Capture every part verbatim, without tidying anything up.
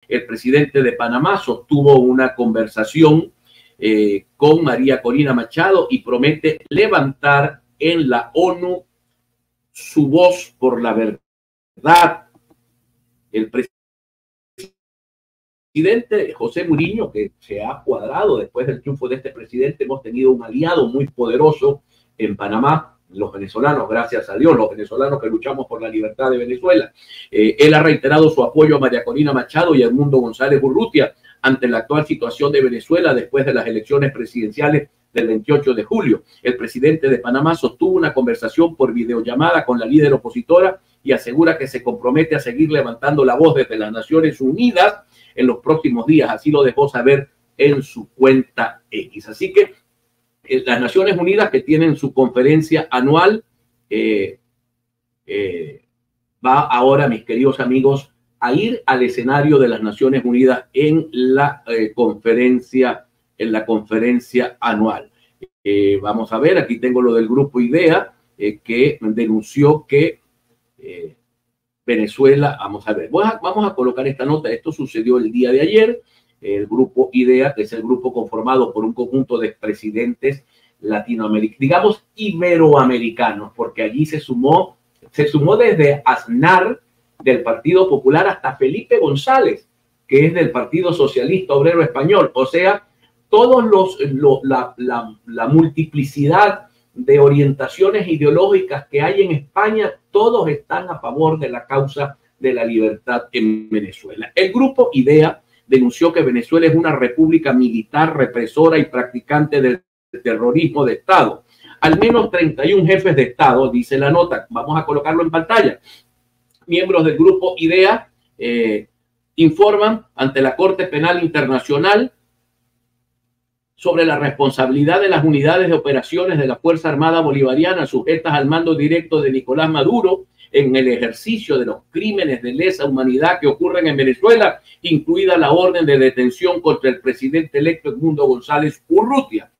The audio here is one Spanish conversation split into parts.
el presidente de Panamá sostuvo una conversación eh, con María Corina Machado y promete levantar en la ONU su voz por la verdad. El presidente José Muriño, que se ha cuadrado después del triunfo de este presidente, hemos tenido un aliado muy poderoso en Panamá, los venezolanos, gracias a Dios, los venezolanos que luchamos por la libertad de Venezuela. Eh, él ha reiterado su apoyo a María Corina Machado y a Edmundo González Urrutia ante la actual situación de Venezuela después de las elecciones presidenciales del veintiocho de julio. El presidente de Panamá sostuvo una conversación por videollamada con la líder opositora y asegura que se compromete a seguir levantando la voz desde las Naciones Unidas en los próximos días. Así lo dejó saber en su cuenta X. Así que eh, las Naciones Unidas, que tienen su conferencia anual, eh, eh, va ahora, mis queridos amigos, a ir al escenario de las Naciones Unidas en la eh, conferencia en la conferencia anual. Eh, vamos a ver, aquí tengo lo del grupo IDEA, eh, que denunció que eh, Venezuela, vamos a ver, vamos a, vamos a colocar esta nota, esto sucedió el día de ayer. El grupo IDEA, que es el grupo conformado por un conjunto de presidentes latinoamericanos, digamos iberoamericanos, porque allí se sumó, se sumó desde Aznar del Partido Popular hasta Felipe González, que es del Partido Socialista Obrero Español, o sea, todos los, lo, la, la, la multiplicidad de orientaciones ideológicas que hay en España, todos están a favor de la causa de la libertad en Venezuela. El grupo IDEA denunció que Venezuela es una república militar, represora y practicante del terrorismo de Estado. Al menos treinta y un jefes de Estado, dice la nota, vamos a colocarlo en pantalla, miembros del grupo IDEA eh, informan ante la Corte Penal Internacional sobre la responsabilidad de las unidades de operaciones de la Fuerza Armada Bolivariana sujetas al mando directo de Nicolás Maduro en el ejercicio de los crímenes de lesa humanidad que ocurren en Venezuela, incluida la orden de detención contra el presidente electo Edmundo González Urrutia.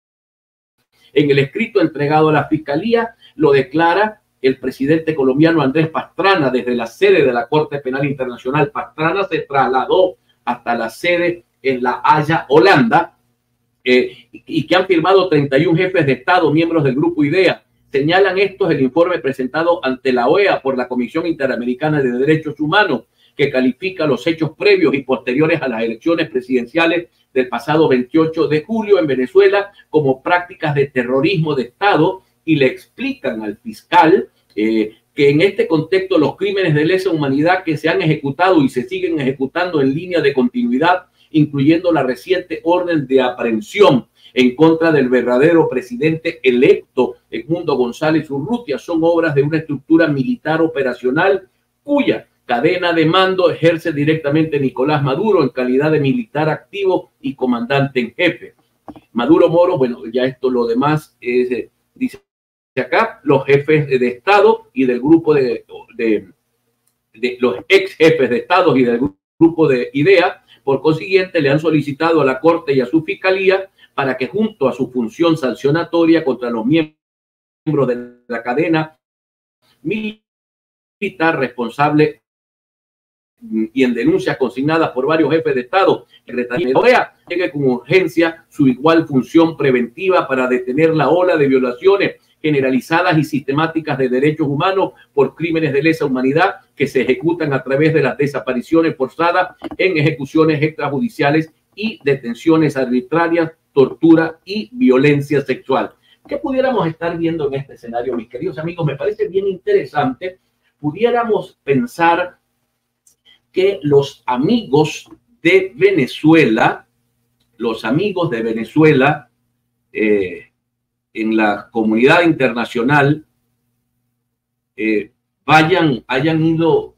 En el escrito entregado a la Fiscalía lo declara el presidente colombiano Andrés Pastrana desde la sede de la Corte Penal Internacional. Pastrana se trasladó hasta la sede en La Haya, Holanda, Eh, y que han firmado treinta y un jefes de Estado, miembros del grupo IDEA. Señalan estos el informe presentado ante la O E A por la Comisión Interamericana de Derechos Humanos, que califica los hechos previos y posteriores a las elecciones presidenciales del pasado veintiocho de julio en Venezuela como prácticas de terrorismo de Estado, y le explican al fiscal eh, que en este contexto los crímenes de lesa humanidad que se han ejecutado y se siguen ejecutando en línea de continuidad, incluyendo la reciente orden de aprehensión en contra del verdadero presidente electo Edmundo González Urrutia, son obras de una estructura militar operacional cuya cadena de mando ejerce directamente Nicolás Maduro en calidad de militar activo y comandante en jefe. Maduro Moro, bueno, ya esto lo demás es, dice acá, los jefes de Estado y del grupo de, de, de los ex jefes de Estado y del grupo de IDEA, por consiguiente, le han solicitado a la Corte y a su Fiscalía para que, junto a su función sancionatoria contra los miembros de la cadena militar responsable y en denuncias consignadas por varios jefes de Estado, la O E A llegue con urgencia su igual función preventiva para detener la ola de violaciones generalizadas y sistemáticas de derechos humanos por crímenes de lesa humanidad que se ejecutan a través de las desapariciones forzadas en ejecuciones extrajudiciales y detenciones arbitrarias, tortura y violencia sexual. ¿Qué pudiéramos estar viendo en este escenario, mis queridos amigos? Me parece bien interesante. Pudiéramos pensar que los amigos de Venezuela, los amigos de Venezuela, eh, en la comunidad internacional eh, vayan, hayan ido,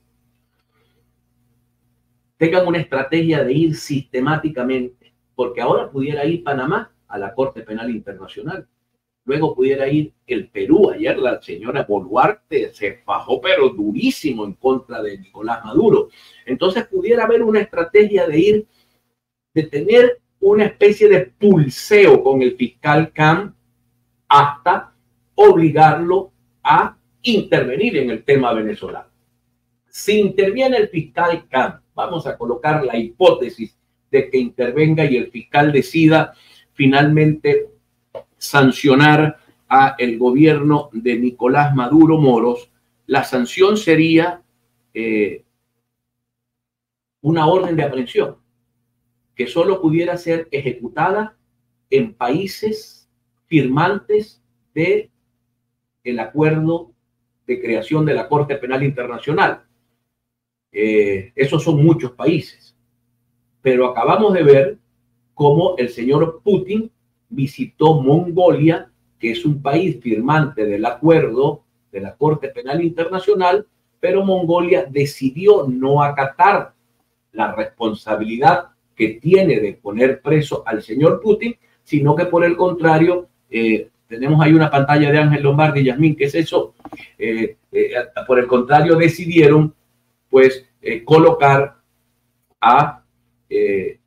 tengan una estrategia de ir sistemáticamente, porque ahora pudiera ir Panamá a la Corte Penal Internacional, luego pudiera ir el Perú. Ayer la señora Boluarte se fajó pero durísimo en contra de Nicolás Maduro. Entonces pudiera haber una estrategia de ir, de tener una especie de pulseo con el fiscal Camp hasta obligarlo a intervenir en el tema venezolano. Si interviene el fiscal Camp, vamos a colocar la hipótesis de que intervenga y el fiscal decida finalmente sancionar a el gobierno de Nicolás Maduro Moros, la sanción sería eh, una orden de aprehensión que solo pudiera ser ejecutada en países firmantes de el acuerdo de creación de la Corte Penal Internacional. Eh, esos son muchos países, pero acabamos de ver cómo el señor Putin visitó Mongolia, que es un país firmante del acuerdo de la Corte Penal Internacional, pero Mongolia decidió no acatar la responsabilidad que tiene de poner preso al señor Putin, sino que por el contrario, eh, tenemos ahí una pantalla de Ángel Lombardi y Yasmín, ¿qué es eso? Eh, eh, por el contrario, decidieron pues eh, colocar a eh,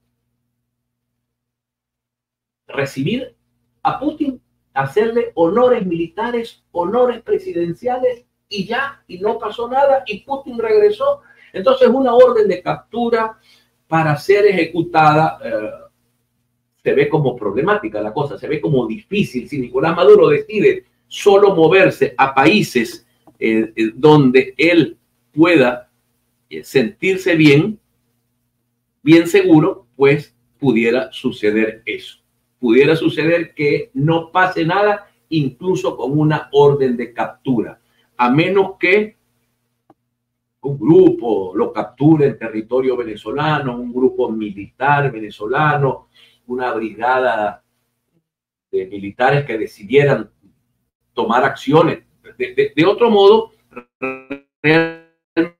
recibir a Putin, hacerle honores militares, honores presidenciales y ya, y no pasó nada y Putin regresó. Entonces una orden de captura para ser ejecutada eh, se ve como problemática la cosa, se ve como difícil. Si Nicolás Maduro decide solo moverse a países eh, eh, donde él pueda eh, sentirse bien, bien seguro, pues pudiera suceder eso. Pudiera suceder que no pase nada, incluso con una orden de captura, a menos que un grupo lo capture en territorio venezolano, un grupo militar venezolano, una brigada de militares que decidieran tomar acciones. De, de, de otro modo, realmente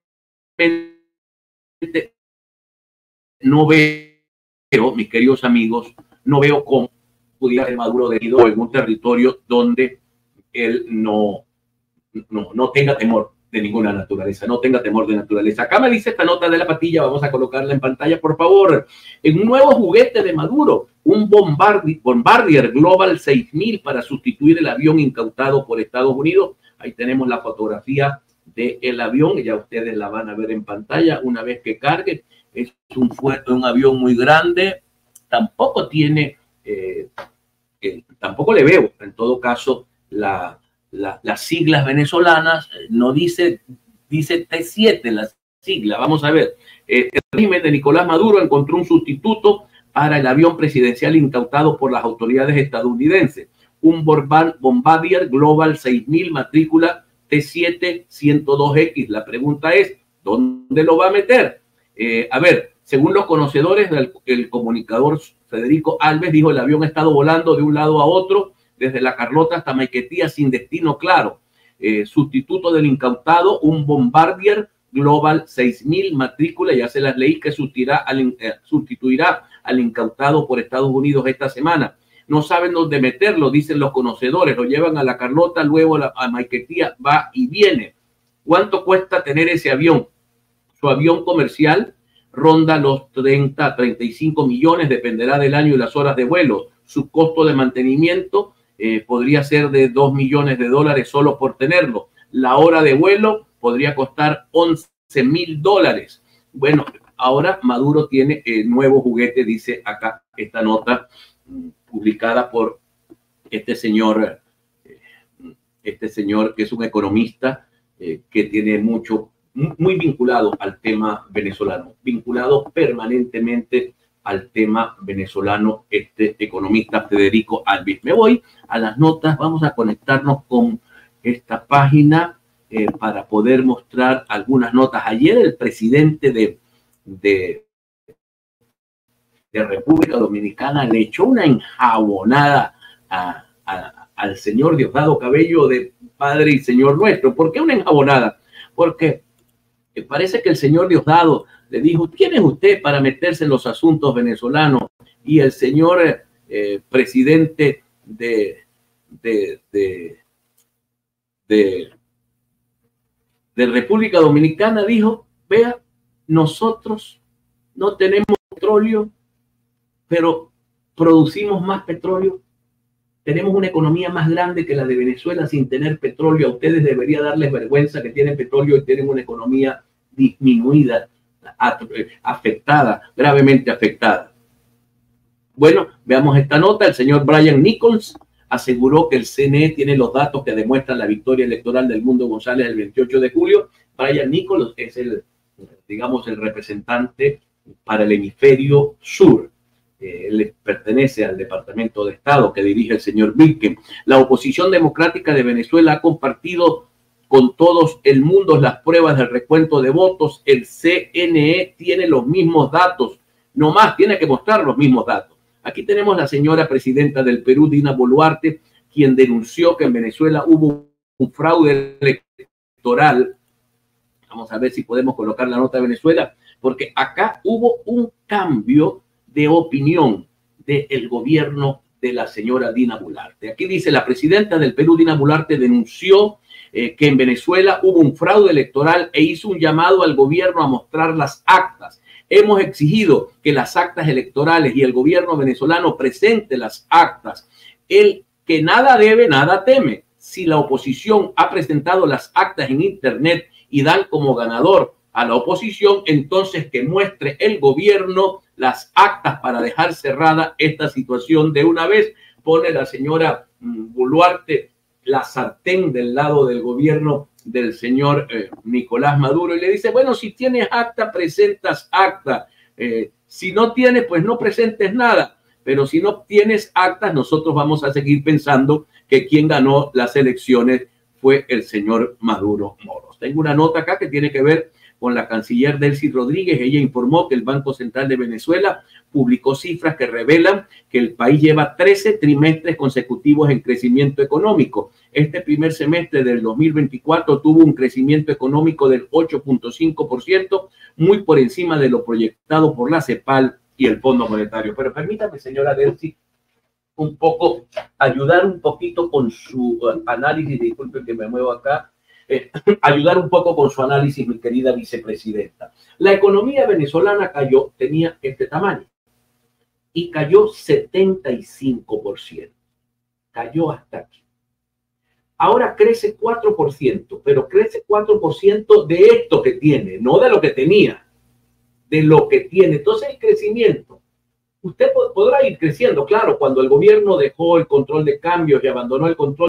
no veo, mis queridos amigos, no veo cómo pudiera ser Maduro debido a algún territorio donde él no, no, no tenga temor de ninguna naturaleza, no tenga temor de naturaleza. Acá me dice esta nota de la patilla, vamos a colocarla en pantalla, por favor. En un nuevo juguete de Maduro, un Bombardier, Bombardier Global seis mil para sustituir el avión incautado por Estados Unidos. Ahí tenemos la fotografía del avión, ya ustedes la van a ver en pantalla una vez que cargue. Es un, un avión muy grande, tampoco tiene, eh, eh, tampoco le veo, en todo caso, la... La, las siglas venezolanas, no dice, dice T siete la sigla. Vamos a ver, eh, el régimen de Nicolás Maduro encontró un sustituto para el avión presidencial incautado por las autoridades estadounidenses, un Bombardier Global seis mil matrícula T siete ciento dos X. La pregunta es, ¿dónde lo va a meter? Eh, a ver, según los conocedores, del, el comunicador Federico Alves dijo el avión ha estado volando de un lado a otro desde La Carlota hasta Maiquetía sin destino claro. Eh, sustituto del incautado, un Bombardier Global seis mil matrícula, ya se las leí, que sustituirá al, eh, sustituirá al incautado por Estados Unidos esta semana. No saben dónde meterlo, dicen los conocedores, lo llevan a La Carlota, luego a, la, a Maiquetía, va y viene. ¿Cuánto cuesta tener ese avión? Su avión comercial ronda los treinta, treinta y cinco millones, dependerá del año y las horas de vuelo. Su costo de mantenimiento Eh, podría ser de dos millones de dólares solo por tenerlo. La hora de vuelo podría costar once mil dólares. Bueno, ahora Maduro tiene el nuevo juguete, dice acá esta nota publicada por este señor, este señor que es un economista eh, que tiene mucho, muy vinculado al tema venezolano, vinculado permanentemente al tema venezolano, este economista Federico Alves. Me voy a las notas, vamos a conectarnos con esta página eh, para poder mostrar algunas notas. Ayer el presidente de, de, de República Dominicana le echó una enjabonada a, a, al señor Diosdado Cabello de Padre y Señor Nuestro. ¿Por qué una enjabonada? Porque parece que el señor Diosdado le dijo, ¿quién es usted para meterse en los asuntos venezolanos? Y el señor eh, presidente de, de, de, de, de República Dominicana dijo, vea, nosotros no tenemos petróleo, pero producimos más petróleo. Tenemos una economía más grande que la de Venezuela sin tener petróleo. A ustedes debería darles vergüenza que tienen petróleo y tienen una economía disminuida afectada, gravemente afectada. Bueno, veamos esta nota. El señor Brian Nichols aseguró que el C N E tiene los datos que demuestran la victoria electoral del Mundo González el veintiocho de julio. Brian Nichols es el, digamos, el representante para el hemisferio sur. Eh, él pertenece al Departamento de Estado que dirige el señor Blinken. La oposición democrática de Venezuela ha compartido con todos el mundo las pruebas del recuento de votos. El C N E tiene los mismos datos, no más, tiene que mostrar los mismos datos. Aquí tenemos la señora presidenta del Perú, Dina Boluarte, quien denunció que en Venezuela hubo un fraude electoral. Vamos a ver si podemos colocar la nota de Venezuela, porque acá hubo un cambio de opinión del gobierno de la señora Dina Boluarte. Aquí dice: la presidenta del Perú, Dina Boluarte, denunció eh, que en Venezuela hubo un fraude electoral e hizo un llamado al gobierno a mostrar las actas. Hemos exigido que las actas electorales y el gobierno venezolano presente las actas. El que nada debe, nada teme. Si la oposición ha presentado las actas en internet y dan como ganador a la oposición, entonces que muestre el gobierno las actas para dejar cerrada esta situación de una vez. Pone la señora Boluarte la sartén del lado del gobierno del señor eh, Nicolás Maduro y le dice: bueno, si tienes acta, presentas acta. Eh, si no tienes, pues no presentes nada. Pero si no tienes actas, nosotros vamos a seguir pensando que quien ganó las elecciones fue el señor Maduro Moros. Tengo una nota acá que tiene que ver con la canciller Delcy Rodríguez. Ella informó que el Banco Central de Venezuela publicó cifras que revelan que el país lleva trece trimestres consecutivos en crecimiento económico. Este primer semestre del dos mil veinticuatro tuvo un crecimiento económico del ocho punto cinco por ciento, muy por encima de lo proyectado por la CEPAL y el Fondo Monetario. Pero permítame, señora Delcy, un poco, ayudar un poquito con su análisis. Disculpen que me muevo acá. Eh, ayudar un poco con su análisis, mi querida vicepresidenta. La economía venezolana cayó, tenía este tamaño, y cayó setenta y cinco por ciento. Cayó hasta aquí. Ahora crece cuatro por ciento, pero crece cuatro por ciento de esto que tiene, no de lo que tenía, de lo que tiene. Entonces el crecimiento, usted podrá ir creciendo, claro, cuando el gobierno dejó el control de cambios y abandonó el control